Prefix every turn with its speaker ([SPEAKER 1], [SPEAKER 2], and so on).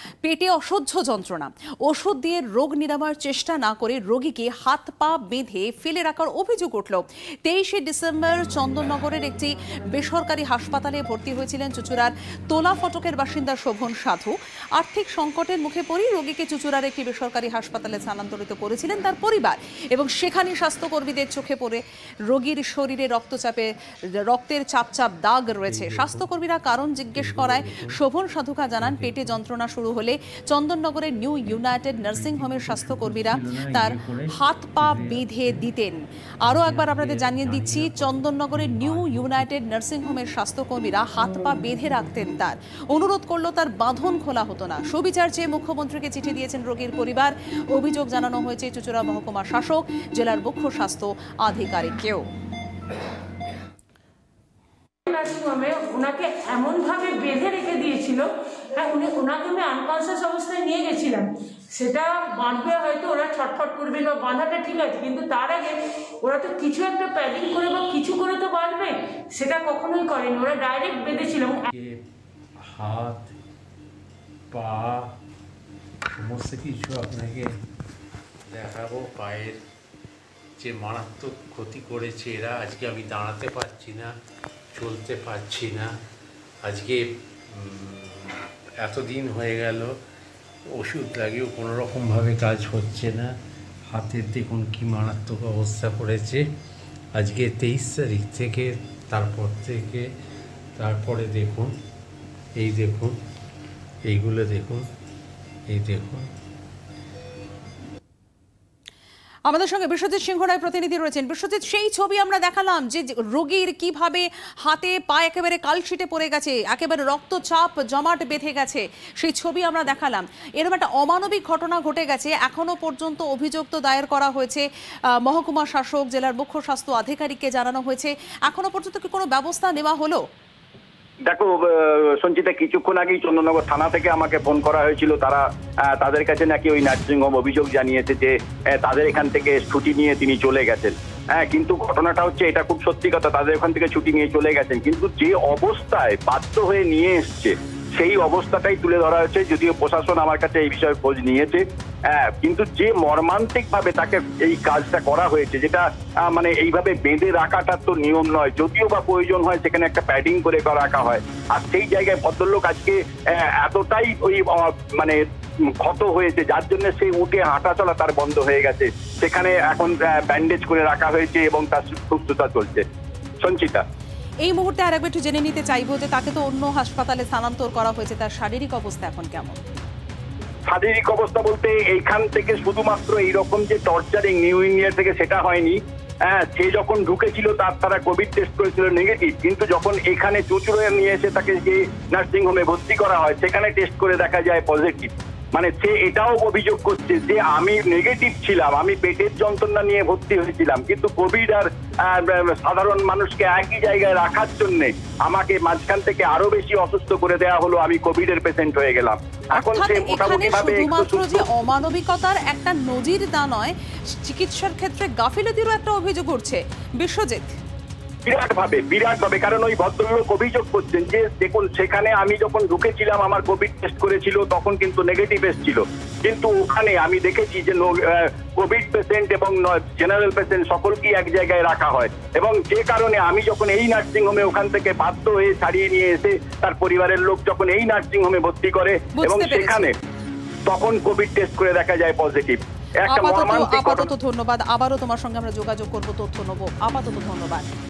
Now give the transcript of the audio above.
[SPEAKER 1] পেটে অসহ্য যন্ত্রণা, ওষুধ দিয়ে রোগ নিরাময়ের চেষ্টা না করে রোগীকে হাত পা বেঁধে ফেলে রাখার অভিযোগ উঠল। 23শে ডিসেম্বর চন্দননগরের একটি বেসরকারি হাসপাতালে ভর্তি হয়েছিলেন চুঁচুড়ার তোলা ফটকের বাসিন্দা শোভন সাধু। আর্থিক সংকটের মুখে পড়ে রোগীকে চুঁচুড়ার একটি বেসরকারি হাসপাতালে স্থানান্তরিত করেছিলেন তার পরিবার, এবং সেখানে স্বাস্থ্যকর্মীদের চোখে পড়ে রোগীর শরীরে রক্তের চাপ দাগ রয়েছে। স্বাস্থ্যকর্মীরা কারণ জিজ্ঞেস করায় শোভন সাধুকা জানান, পেটে যন্ত্রণা শুরু হলে চন্দননগরের নিউ ইউনাইটেড নার্সিং হোমের স্বাস্থ্যকর্মীরা তার হাত পা বেঁধে দিতেন। আরও একবার আপনাদের জানিয়ে দিচ্ছি, চন্দননগরের নিউ ইউনাইটেড নার্সিং হোমের স্বাস্থ্যকর্মীরা হাত পা বেঁধে রাখতেন তার। অনুরোধ করলো তার বাঁধন খোলা হতো না। সুবিচার চেয়ে মুখ্যমন্ত্রীকে চিঠি দিয়েছেন রোগীর পরিবার। অভিযোগ জানানো হয়েছে চুঁচুড়া মহকুমা শাসক, জেলার মুখ্য স্বাস্থ্য আধিকারিককেও।
[SPEAKER 2] ওনাকে এমন ভাবে বেঁধে রেখে দিয়েছিল, হ্যাঁ ওনাকে আমি আনকনসিয়াস অবস্থায় নিয়ে গেছিলাম। সেটা বাঁধবে, হয়তো ওরা ছটফট করবে বা বাঁধাটা ঠিক আছে, কিন্তু তার আগে ওরা তো কিছু একটা প্যাডিং করে বা কিছু করে তো বাঁধবে, সেটা কখনোই করেনি। ওরা ডাইরেক্ট বেঁধেছিল।
[SPEAKER 3] হাত পা সমস্ত কিছু আপনাকে দেখাবো। পায়ের যে মারাত্মক ক্ষতি করেছে এরা। আজকে আমি দাঁড়াতে পারছি না, চলতে পারছি না। আজকে এতদিন হয়ে গেল, ওষুধ লাগিয়েও কোনো রকমভাবে কাজ হচ্ছে না। হাতের দেখুন কি মারাত্মক অবস্থা করেছে। আজকে 23 তারিখ থেকে তারপরে দেখুন, এই দেখুন, এইগুলো দেখুন, এই দেখুন।
[SPEAKER 1] আমাদের সঙ্গে বিশ্বজিৎ সিংহ রায় প্রতিনিধি রয়েছেন। বিশ্বজিৎ, সেই ছবি আমরা দেখালাম যে রোগীর কিভাবে হাতে পা একেবারে কালশিটে পড়ে গেছে, একেবারে রক্তচাপ জমাট বেঁধে গেছে, সেই ছবি আমরা দেখালাম। এরকম একটা অমানবিক ঘটনা ঘটে গেছে। এখনো পর্যন্ত অভিযোগ তো দায়ের করা হয়েছে, মহকুমা শাসক, জেলার মুখ্য স্বাস্থ্য আধিকারিককে জানানো হয়েছে। এখনো পর্যন্ত কি কোনো ব্যবস্থা নেওয়া হলো?
[SPEAKER 4] দেখো সঞ্চিতা, কিছুক্ষণ আগেই চন্দননগর থানা থেকে আমাকে ফোন করা হয়েছিল। তাদের কাছে নাকি ওই নার্সিং হোম অভিযোগ জানিয়েছে যে তাদের এখান থেকে ছুটি নিয়ে তিনি চলে গেছেন। হ্যাঁ, কিন্তু ঘটনাটা হচ্ছে, এটা খুব সত্যি কথা, তাদের ওখান থেকে ছুটি নিয়ে চলে গেছেন, কিন্তু যে অবস্থায় বাধ্য হয়ে নিয়ে এসছে সেই অবস্থাটাই তুলে ধরা হয়েছে। যদিও প্রশাসন আমার কাছে এই বিষয়ে খোঁজ নিয়েছে, কিন্তু যে মর্মান্তিক ভাবে তাকে এই কাজটা করা হয়েছে, যেটা মানে এইভাবে বেঁধে রাখাটা তো নিয়ম নয়। যদিও বা প্রয়োজন হয় সেখানে একটা প্যাডিং করে রাখা হয়, আর সেই জায়গায় ভদ্রলোক আজকে এতটাই ওই মানে ক্ষত হয়েছে, যার জন্য সে উঠে হাঁটা চলা তার বন্ধ হয়ে গেছে। সেখানে এখন ব্যান্ডেজ করে রাখা হয়েছে এবং তার সুস্থতা চলছে। সঞ্চিতা,
[SPEAKER 1] এই মুহূর্তে আর একবার একটু জেনে নিতে চাইবো যে তাকে তো অন্য হাসপাতালে স্থানান্তর করা হয়েছে, তার শারীরিক অবস্থা এখন কেমন?
[SPEAKER 4] শারীরিক অবস্থা বলতে এইখান থেকে শুধুমাত্র এইরকম যে টর্চারিং নিউ ইন্ডিয়া থেকে সেটা হয়নি। সে যখন ঢুকেছিল তারা কোভিড টেস্ট করেছিল নেগেটিভ, কিন্তু যখন এখানে চুঁচুড়ে নিয়ে এসে তাকে যে নার্সিং হোমে ভর্তি করা হয় সেখানে টেস্ট করে দেখা যায় পজিটিভ। মানে সে এটাও অভিযোগ করছে যে আমি নেগেটিভ ছিলাম, আমি পেটের যন্ত্রণা নিয়ে ভর্তি হয়েছিলাম, কিন্তু কোভিড আর সাধারণ মানুষকে একই জায়গায় রাখার জন্য আমাকে মাঝখান থেকে আরো বেশি অসুস্থ করে দেওয়া হলো। আমি কোভিডের পেশেন্ট হয়ে গেলাম। এখন সে মোটামুটি ভাবে
[SPEAKER 1] শুধুমাত্র যে অমানবিকতার একটা নজির তা নয়, চিকিৎসার ক্ষেত্রে গাফিলতিরও একটা অভিযোগ উঠছে। বিশ্বজিৎ,
[SPEAKER 4] বিরাট ভাবে কারণ ওই ভদ্রলোক অভিযোগ করছেন যে দেখুন, সেখানে আমি যখন ঢুকেছিলাম আমার কোভিড টেস্ট করেছিল, তখন কিন্তু নেগেটিভ এসেছিল, কিন্তু ওখানে আমি দেখেছি যে কোভিড পেশেন্ট এবং জেনারেল পেশেন্ট সকলকেই এক জায়গায় রাখা হয়, এবং যে কারণে আমি যখন এই নার্সিং হোমে ওখান থেকে বাধ্য হয়ে ছাড়িয়ে নিয়ে এসে তার পরিবারের লোক যখন এই নার্সিং হোমে ভর্তি করে এবং সেখানে তখন কোভিড টেস্ট করে দেখা যায় পজিটিভ।
[SPEAKER 1] আপাতত ধন্যবাদ। আবারও তোমার সঙ্গে আমরা যোগাযোগ করবো, তথ্য নেবো। আপাতত ধন্যবাদ।